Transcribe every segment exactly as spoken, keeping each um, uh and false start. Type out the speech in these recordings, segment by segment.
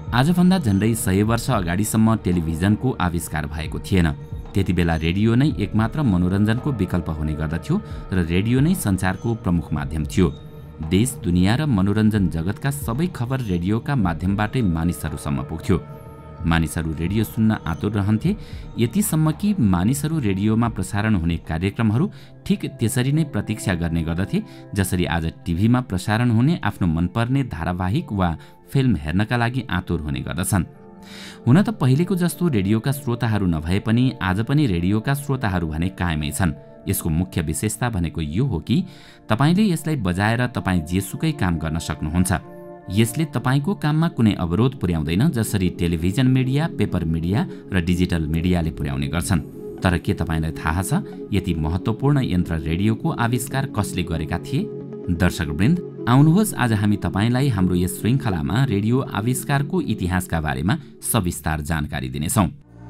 आजभन्दा झन्डै सय वर्ष अगाडिसम्म टेलिभिजनको आविष्कार भएको थिएन। त्यति बेला रेडियो नै एकमात्र मनोरञ्जनको विकल्प हुने गर्दथ्यो र रेडियो नै सञ्चारको प्रमुख माध्यम थियो। देश दुनियाँ र मनोरञ्जन जगतका सबै खबर रेडियोका माध्यमबाटै मानिसहरूसम्म पुग्थ्यो। मानिसहरू रेडियो सुन्न आतुर रहन्थे, यतिसम्म कि मानिसहरू रेडियोमा प्रसारण हुने कार्यक्रमहरू ठिक त्यसरी नै प्रतीक्षा गर्ने गर्दथे जसरी आज टिभीमा प्रसारण हुने आफ्नो मनपर्ने धारावाहिक वा फिल्म हेर्नका लागि आतुर हुने गर्दछन्। हुन त पहिलेको जस्तो रेडियोका श्रोताहरू नभए पनि आज पनि रेडियोका श्रोताहरू भने कायमै छन्। यसको मुख्य विशेषता भनेको यो हो कि तपाईले यसलाई बजाएर तपाईँ जेसुकै काम गर्न सक्नुहुन्छ। यसले तपाईको काममा कुनै अवरोध पुर्याउँदैन जसरी टेलिभिजन मिडिया, पेपर मिडिया र डिजिटल मिडियाले पुर्याउने गर्छन्। तर के तपाईलाई थाहा छ यति महत्त्वपूर्ण यन्त्र रेडियोको आविष्कार कसले गरेका थिए? दर्शकवृन्द, आउनुहोस् आज हामी तपाईलाई हाम्रो यस श्रृङ्खलामा रेडियो आविष्कारको इतिहासका बारेमा सविस्तार जानकारी दिनेछौँ।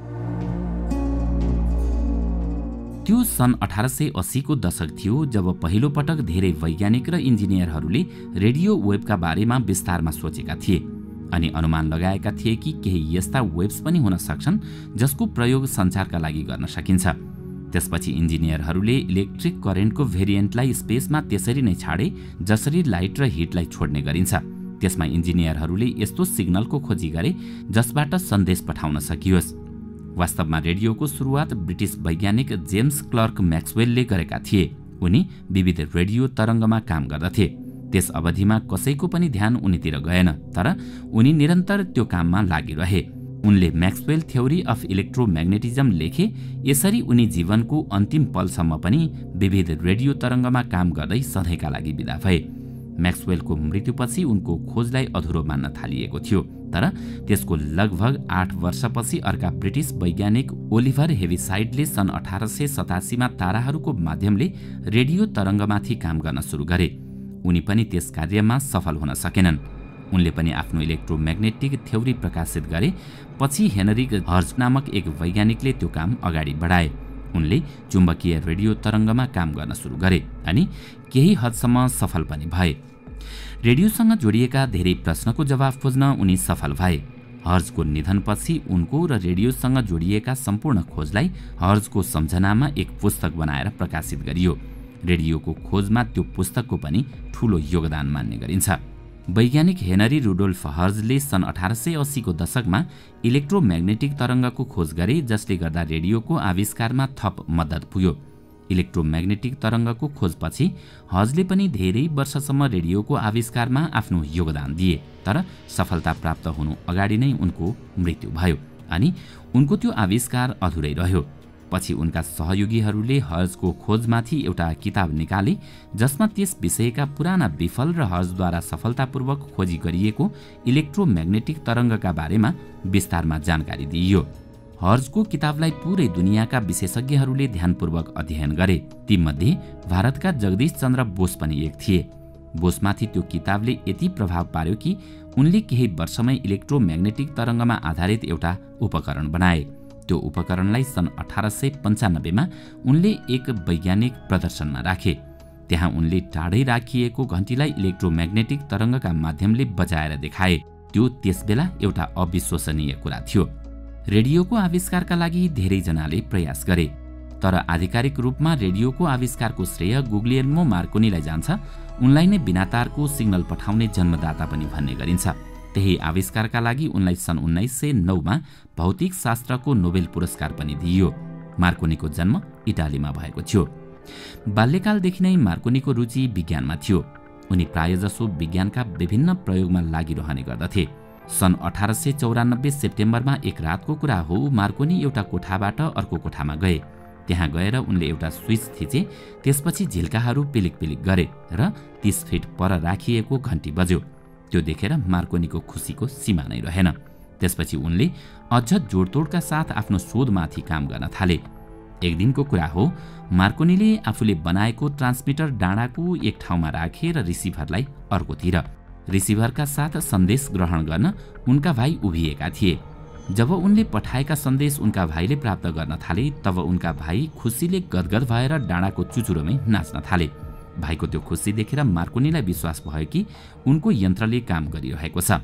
त्यो सन् अठार सय अस्सी को दशक थियो जब पहिलो पटक धेरै वैज्ञानिक र इन्जिनियरहरूले रेडियो वेभका बारेमा विस्तारमा सोचेका थिए अनि अनुमान लगाएका थिए कि केही यस्ता वेभ्स पनि हुन सक्छन् जसको प्रयोग सञ्चारका लागि गर्न सकिन्छ। त्यसपछि इन्जिनियरहरूले इलेक्ट्रिक करेन्टको भेरिएन्टलाई स्पेसमा त्यसरी नै छाडे जसरी लाइट र हिटलाई छोड्ने गरिन्छ। त्यसमा इन्जिनियरहरूले यस्तो सिग्नलको खोजी गरे जसबाट सन्देश पठाउन सकियोस्। वास्तवमा रेडियोको सुरुवात ब्रिटिस वैज्ञानिक जेम्स क्लर्क मैक्सवेलले गरेका थिए। उनी विविध रेडियो तरङ्गमा काम गर्दथे। त्यस अवधिमा कसैको पनि ध्यान उनीतिर गएन, तर उनी निरन्तर त्यो काममा लागिरहे। उनले मैक्सवेल थ्योरी अफ इलेक्ट्रोम्याग्नेटिजम लेखे। यसरी उनी जीवनको अन्तिम पलसम्म पनि विविध रेडियो तरङ्गमा काम गर्दै सधैँका लागि बिदा भए। मैक्सवेलको मृत्युपछि उनको खोजलाई अधुरो मान्न थालिएको थियो, तर त्यसको लगभग आठ वर्षपछि अर्का ब्रिटिस वैज्ञानिक ओलिभर हेविसाइडले सन् अठार सय सतासीमा ताराहरूको माध्यमले रेडियो तरङ्गमाथि काम गर्न सुरु गरे। उनी पनि त्यस कार्यमा सफल हुन सकेनन्। उनले पनि आफ्नो इलेक्ट्रोम्याग्नेटिक थ्योरी प्रकाशित गरे। पछि हेनरी हर्ज नामक एक वैज्ञानिकले त्यो काम अगाडि बढाए। उनले चुम्बकीय रेडियो तरङ्गमा काम गर्न सुरु गरे अनि केही हदसम्म सफल पनि भए। रेडियोसँग जोडिएका धेरै प्रश्नको जवाफ खोज्न उनी सफल भए। हर्जको निधनपछि उनको र रेडियोसँग जोडिएका सम्पूर्ण खोजलाई हर्जको सम्झनामा एक पुस्तक बनाएर प्रकाशित गरियो। रेडियोको खोजमा त्यो पुस्तकको पनि ठूलो योगदान मान्ने गरिन्छ। वैज्ञानिक हेनरी रुडोल्फ हर्जले सन् अठार सय अस्सी को दशकमा इलेक्ट्रोम्याग्नेटिक तरङ्गको खोज गरे जसले गर्दा रेडियोको आविष्कारमा थप मद्दत पुग्यो। इलेक्ट्रोम्याग्नेटिक तरङ्गको खोजपछि हर्जले पनि धेरै वर्षसम्म रेडियोको आविष्कारमा आफ्नो योगदान दिए, तर सफलता प्राप्त हुनु अगाडि नै उनको मृत्यु भयो अनि उनको त्यो आविष्कार अधुरै रह्यो। पछि उनका सहयोगीहरूले हर्जको खोजमाथि एउटा किताब निकाले जसमा त्यस विषयका पुराना विफल र हर्जद्वारा सफलतापूर्वक खोजी गरिएको इलेक्ट्रोम्याग्नेटिक तरङ्गका बारेमा विस्तारमा जानकारी दिइयो। हर्जको किताबलाई पूरै दुनियाँका विशेषज्ञहरूले ध्यानपूर्वक अध्ययन गरे। तीमध्ये भारतका जगदीश चन्द्र बोस पनि एक थिए। बोसमाथि त्यो किताबले यति प्रभाव पार्यो कि उनले केही वर्षमै इलेक्ट्रोम्याग्नेटिक तरङ्गमा आधारित एउटा उपकरण बनाए। त्यो उपकरणलाई सन् अठार सय पन्चानब्बेमा उनले एक वैज्ञानिक प्रदर्शनमा राखे। त्यहाँ उनले टाढै राखिएको घन्टीलाई इलेक्ट्रोम्याग्नेटिक तरङ्गका माध्यमले बजाएर देखाए। त्यो त्यसबेला एउटा अविश्वसनीय कुरा थियो। रेडियोको आविष्कारका लागि धेरैजनाले प्रयास गरे, तर आधिकारिक रूपमा रेडियोको आविष्कारको श्रेय गुग्लियल्मो मार्कोनीलाई जान्छ। उनलाई नै बिना तारको सिग्नल पठाउने जन्मदाता पनि भन्ने गरिन्छ। त्यही आविष्कारका लागि उनलाई सन् उन्नाइस सय नौमा भौतिक शास्त्रको नोबेल पुरस्कार पनि दिइयो। मार्कोनीको जन्म इटालीमा भएको थियो। बाल्यकालदेखि नै मार्कोनीको रुचि विज्ञानमा थियो। उनी प्रायजसो विज्ञानका विभिन्न प्रयोगमा लागिरहने गर्दथे। सन् अठार सय चौरानब्बे सेप्टेम्बरमा एक रातको कुरा हो, मार्कोनी एउटा कोठाबाट अर्को कोठामा गए। त्यहाँ गएर उनले एउटा स्विच थिचे। त्यसपछि झिल्काहरू पिलिक पिलिक गरे र तीस फिट पर राखिएको घन्टी बज्यो। त्यो देखेर मार्कोनीको खुसीको सीमा नै रहेन। त्यसपछि उनले अझ जोडतोडका साथ आफ्नो शोधमाथि काम गर्न थाले। एक दिनको कुरा हो, मार्कोनीले आफूले बनाएको ट्रान्समिटर डाँडाको एक ठाउँमा राखे र रिसिभरलाई अर्कोतिर। रिसिभरका साथ सन्देश ग्रहण गर्न उनका भाइ उभिएका थिए। जब उनले पठाएका सन्देश उनका भाइले प्राप्त गर्न थाले तब उनका भाइ खुसीले गदगद भएर डाँडाको चुचुरोमै नाच्न थाले। भाइको त्यो खुसी देखेर मार्कोनीलाई विश्वास भयो कि उनको यन्त्रले काम गरिरहेको छ।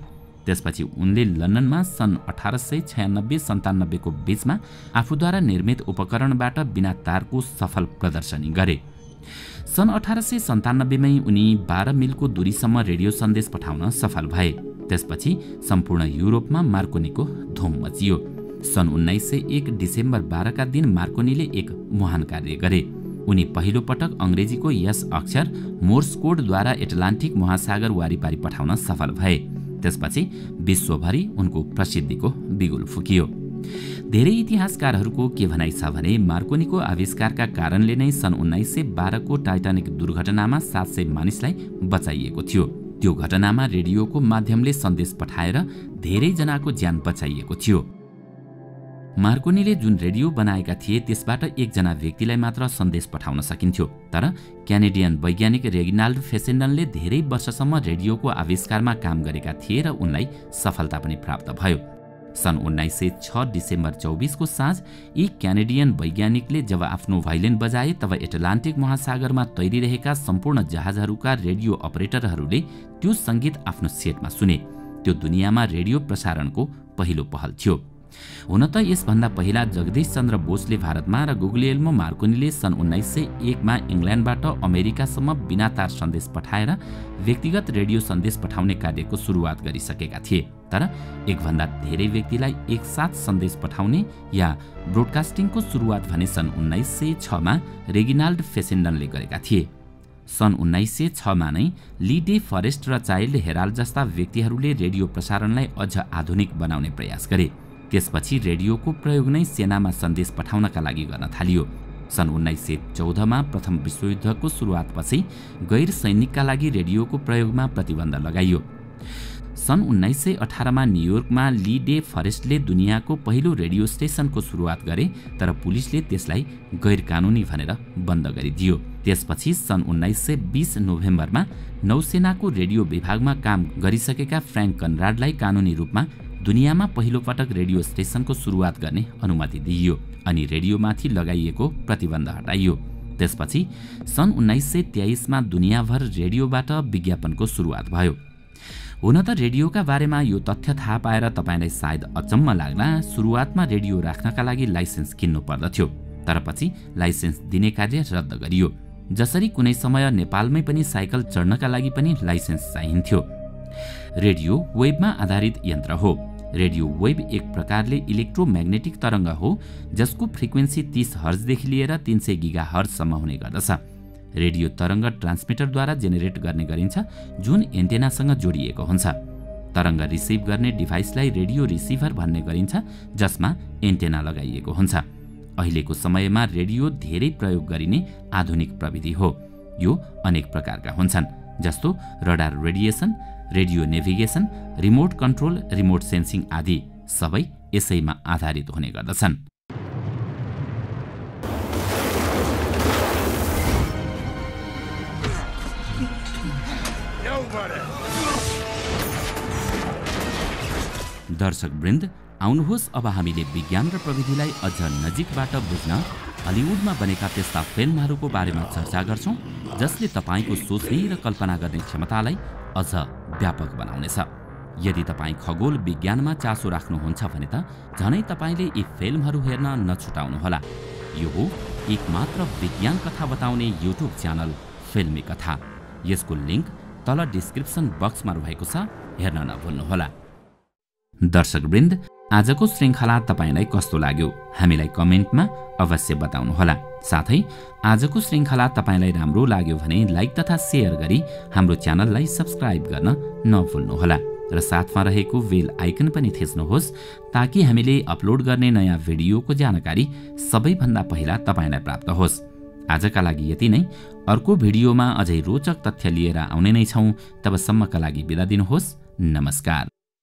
त्यसपछि उनले लन्डनमा सन् अठार सय छयानब्बे सन्तानब्बे को बीचमा आफूद्वारा निर्मित उपकरणबाट बिना तारको सफल प्रदर्शनी गरे। सन् अठार सय सन्तानब्बेमै उनी बाह्र मिलको दूरीसम्म रेडियो सन्देश पठाउन सफल भए। त्यसपछि सम्पूर्ण युरोपमा मार्कोनीको धुम मचियो। सन् उन्नाइस सय एक डिसेम्बर बाह्रका दिन मार्कोनीले एक महान कार्य गरे। उनी पहिलो पटक अङ्ग्रेजीको यस अक्षर मोर्स कोडद्वारा एटलान्टिक महासागर वारिपारी पठाउन सफल भए। त्यसपछि विश्वभरि उनको प्रसिद्धिको बिगुल फुकियो। धेरै इतिहासकारहरूको के भनाइ छ भने मार्कोनीको आविष्कारका कारणले नै सन् उन्नाइस सय बाह्र को टाइटानिक दुर्घटनामा सात सय मानिसलाई बचाइएको थियो। त्यो घटनामा रेडियोको माध्यमले सन्देश पठाएर धेरैजनाको ज्यान बचाइएको थियो। मार्कोनीले जुन रेडियो बनाएका थिए त्यसबाट एकजना व्यक्तिलाई मात्र सन्देश पठाउन सकिन्थ्यो। तर क्यानेडियन वैज्ञानिक रेगिनाल्ड फेसेन्डनले धेरै वर्षसम्म रेडियोको आविष्कारमा काम गरेका थिए र उनलाई सफलता पनि प्राप्त भयो। सन् उन्नाइस सय छ डिसेम्बर चौबिस को साँझ यी क्यानेडियन वैज्ञानिकले जब आफ्नो भाइलिन बजाए तब एटलान्टिक महासागरमा तैरिरहेका सम्पूर्ण जहाजहरूका रेडियो अपरेटरहरूले त्यो सङ्गीत आफ्नो सेटमा सुने। त्यो दुनियाँमा रेडियो प्रसारणको पहिलो पहल थियो। हुन त यसभन्दा पहिला जगदीश चन्द्र बोसले भारतमा र गुग्लिएल्मो मार्कोनीले सन् उन्नाइस सय एक मा इङ्ल्यान्डबाट अमेरिकासम्म बिना तार सन्देश पठाएर व्यक्तिगत रेडियो सन्देश पठाउने कार्यको सुरुवात गरिसकेका थिए। तर एकभन्दा धेरै व्यक्तिलाई एकसाथ सन्देश पठाउने या ब्रोडकास्टिङको सुरुवात भने सन् उन्नाइस सय छ मा रेगिनाल्ड फेसेन्डनले गरेका थिए। सन् उन्नाइस सय छ मा नै ली डे फरेस्ट र चाइल्ड हेराल्ड जस्ता व्यक्तिहरूले रेडियो प्रसारणलाई अझ आधुनिक बनाउने प्रयास गरे। त्यसपछि रेडियोको प्रयोग नै सेनामा सन्देश पठाउनका लागि गर्न थालियो। सन् उन्नाइस सय चौध मा प्रथम विश्वयुद्धको सुरुवातपछि गैर सैनिकका लागि रेडियोको प्रयोगमा प्रतिबन्ध लगाइयो। सन् उन्नाइस सय अठार मा न्युयोर्कमा ली डे फरेस्टले दुनियाँको पहिलो रेडियो स्टेसनको सुरुवात गरे, तर पुलिसले त्यसलाई गैर कानुनी भनेर बन्द गरिदियो। त्यसपछि सन् उन्नाइस सय बीस नोभेम्बरमा नौसेनाको रेडियो विभागमा काम गरिसकेका फ्र्याङ्क कनराडलाई कानुनी रूपमा दुनियाँमा पहिलो पटक रेडियो स्टेसनको सुरुवात गर्ने अनुमति दिइयो अनि रेडियोमाथि लगाइएको प्रतिबन्ध हटाइयो। त्यसपछि सन् उन्नाइस सय तेइस मा दुनियाँभर रेडियोबाट विज्ञापनको सुरुवात भयो। हुन त रेडियोका बारेमा यो तथ्य थाहा पाएर तपाईँलाई सायद अचम्म लाग्ला, सुरुवातमा रेडियो राख्नका लागि लाइसेन्स किन्नु पर्दथ्यो, तर पछि लाइसेन्स दिने कार्य रद्द गरियो। जसरी कुनै समय नेपालमै पनि साइकल चढ्नका लागि पनि लाइसेन्स चाहिन्थ्यो। रेडियो वेबमा आधारित यन्त्र हो। रेडियो वेब एक प्रकारले इलेक्ट्रोम्याग्नेटिक तरङ्ग हो जसको फ्रिक्वेन्सी तीस हर्जदेखि लिएर तीन सय गिगा हर्जसम्म हुने गर्दछ। रेडियो तरङ्ग ट्रान्समिटरद्वारा जेनेरेट गर्ने गरिन्छ जुन एन्टेनासँग जोडिएको हुन्छ। तरङ्ग रिसिभ गर्ने डिभाइसलाई रेडियो रिसिभर भन्ने गरिन्छ जसमा एन्टेना लगाइएको हुन्छ। अहिलेको समयमा रेडियो धेरै प्रयोग गरिने आधुनिक प्रविधि हो। यो अनेक प्रकारका हुन्छन् जस्तो radar radiation, radio navigation, remote control, remote sensing आदि सबै यसैमा आधारित हुने गर्दछन्। दर्शकवृन्द, आउनुहोस् अब हामीले विज्ञान र प्रविधिलाई अझ नजिकबाट बुझ्न हलिउडमा बनेका त्यस्ता फिल्महरूको बारेमा चर्चा गर्छौं जसले तपाईको सोच्ने र कल्पना गर्ने क्षमतालाई अझ व्यापक बनाउनेछ। यदि तपाईँ खगोल विज्ञानमा चासो राख्नुहुन्छ भने त झनै तपाईँले यी फिल्महरू हेर्न नछुटाउनुहोला। यो हो एकमात्र विज्ञान कथा बताउने युट्युब च्यानल फिल्मी कथा। यसको लिङ्क तल डिस्क्रिप्सन बक्समा रहेको छ, हेर्न नभुल्नुहोला। दर्शकवृन्द, आजको श्रृङ्खला तपाईलाई कस्तो लाग्यो हामीलाई कमेन्टमा अवश्य बताउनुहोला। साथै आजको श्रृङ्खला तपाईलाई राम्रो लाग्यो भने लाइक तथा सेयर गरी हाम्रो च्यानललाई सब्स्क्राइब गर्न नभुल्नुहोला र साथमा रहेको बेल आइकन पनि थिच्नुहोस् ताकि हामीले अपलोड गर्ने नयाँ भिडियोको जानकारी सबैभन्दा पहिला तपाईलाई प्राप्त होस्। आजका लागि यति नै। अर्को भिडियोमा अझै रोचक तथ्य लिएर आउने नै छौं। तबसम्मका लागि बिदा दिनुहोस्। नमस्कार।